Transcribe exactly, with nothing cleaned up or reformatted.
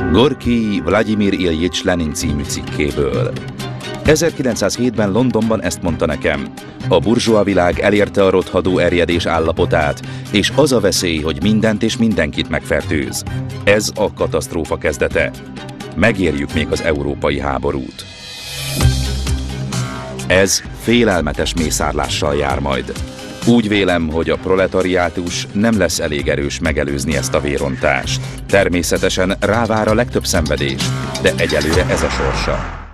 Gorkij Vlagyimir Iljics Lenin című cikkéből. ezerkilencszázhétben Londonban ezt mondta nekem: a burzsóa világ elérte a rothadó erjedés állapotát, és az a veszély, hogy mindent és mindenkit megfertőz. Ez a katasztrófa kezdete. Megérjük még az európai háborút. Ez félelmetes mészárlással jár majd. Úgy vélem, hogy a proletariátus nem lesz elég erős megelőzni ezt a vérontást. Természetesen rávár a legtöbb szenvedés, de egyelőre ez a sorsa.